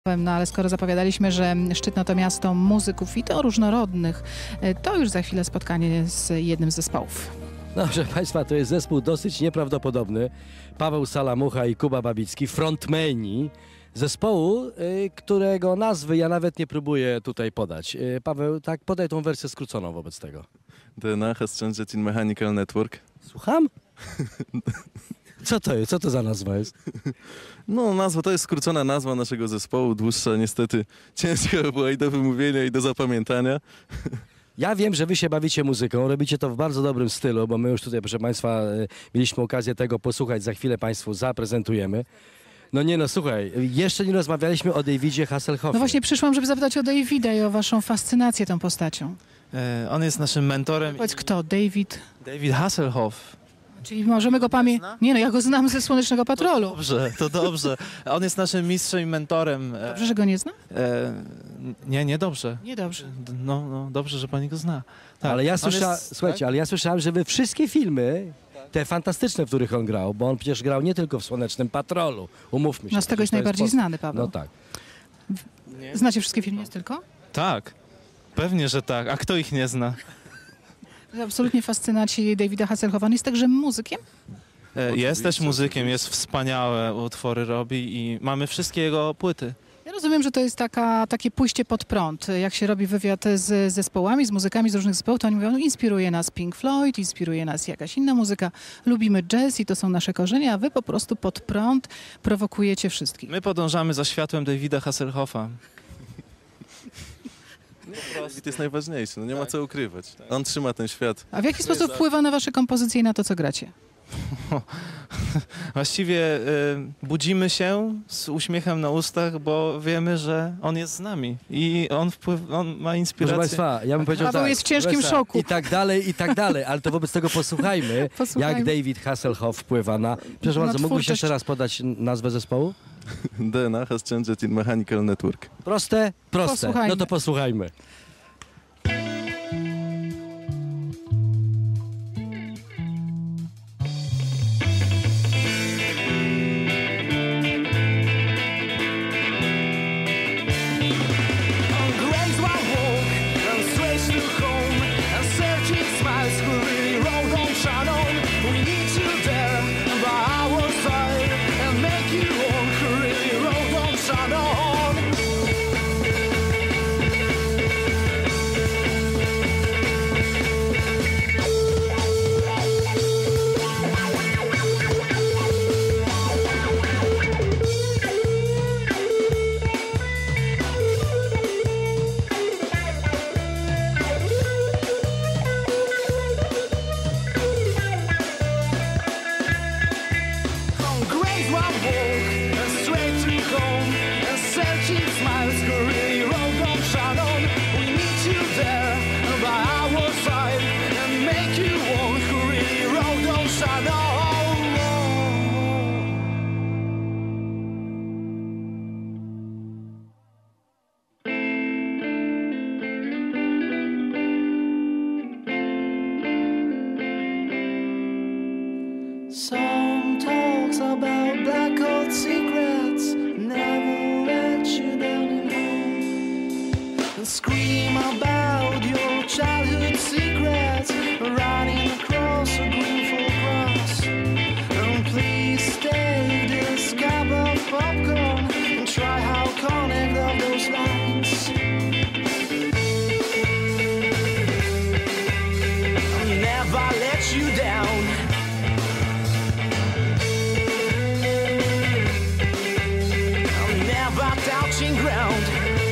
No ale skoro zapowiadaliśmy, że Szczytno to miasto muzyków i to różnorodnych, to już za chwilę spotkanie z jednym z zespołów. No, proszę Państwa, to jest zespół dosyć nieprawdopodobny. Paweł Salamucha i Kuba Babicki, frontmeni zespołu, którego nazwy ja nawet nie próbuję tutaj podać. Paweł, tak, podaj tą wersję skróconą wobec tego. DNA has changed in mechanical network. Słucham? Co to jest? Co to za nazwa jest? No, nazwa to jest skrócona nazwa naszego zespołu, dłuższa niestety ciężka była i do wymówienia, i do zapamiętania. Ja wiem, że wy się bawicie muzyką, robicie to w bardzo dobrym stylu, bo my już tutaj, proszę Państwa, mieliśmy okazję tego posłuchać, za chwilę Państwu zaprezentujemy. No nie no, słuchaj, jeszcze nie rozmawialiśmy o Davidzie Hasselhoffie. No właśnie przyszłam, żeby zapytać o Davida i o waszą fascynację tą postacią. On jest naszym mentorem. Powiedz kto? David? David Hasselhoff. Czyli możemy go pamiętać... Nie no, ja go znam ze Słonecznego Patrolu. To dobrze. On jest naszym mistrzem i mentorem. Dobrze, że go nie znam? Nie dobrze. Niedobrze. No, dobrze, że pani go zna. Tak. Ale ja słyszałem, słuchajcie, tak? ale ja słyszałem, że wy wszystkie filmy, te fantastyczne, w których on grał, bo on przecież grał nie tylko w Słonecznym Patrolu, umówmy się. No z tego jest najbardziej znany, Paweł. No tak. Znacie wszystkie filmy, jest tylko? Tak. Pewnie, że tak. A kto ich nie zna? Absolutnie fascynaci Davida Hasselhoffa. On jest także muzykiem? Jest też muzykiem, jest wspaniałe utwory robi i mamy wszystkie jego płyty. Ja rozumiem, że to jest takie pójście pod prąd. Jak się robi wywiad z zespołami, z muzykami z różnych zespołów, to oni mówią, no, inspiruje nas Pink Floyd, inspiruje nas jakaś inna muzyka, lubimy jazz i to są nasze korzenie, a wy po prostu pod prąd prowokujecie wszystkich. My podążamy za światłem Davida Hasselhoffa. I to jest najważniejsze, no nie ma co ukrywać. On trzyma ten świat. A w jaki sposób wpływa na wasze kompozycje i na to, co gracie? Właściwie budzimy się z uśmiechem na ustach, bo wiemy, że on jest z nami i on ma inspirację. Proszę Państwa, ja bym powiedział Paweł tak. jest w ciężkim szoku. I tak dalej, ale to wobec tego posłuchajmy, jak David Hasselhoff wpływa na... Przepraszam bardzo, mógłbyś jeszcze raz podać nazwę zespołu? DNA has changed in mechanical network. Proste? Proste. Posłuchajmy. No to posłuchajmy. Some talks about black old secrets never let you down in home. And scream about your childhood secrets running across a green full grass. And please stay this cup of popcorn and try how connect all those lines. I'll never let you down. Touching ground.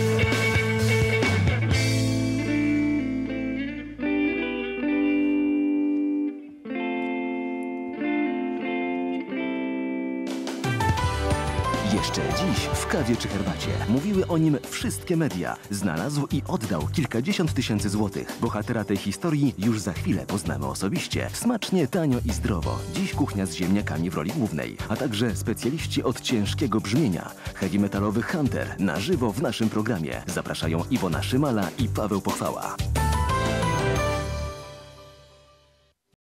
Jeszcze dziś w kawie czy herbacie mówiły o nim wszystkie media. Znalazł i oddał kilkadziesiąt tysięcy złotych. Bohatera tej historii już za chwilę poznamy osobiście. Smacznie, tanio i zdrowo. Dziś kuchnia z ziemniakami w roli głównej, a także specjaliści od ciężkiego brzmienia. Heavy metalowy Hunter na żywo w naszym programie. Zapraszają Iwona Szymala i Paweł Pochwała.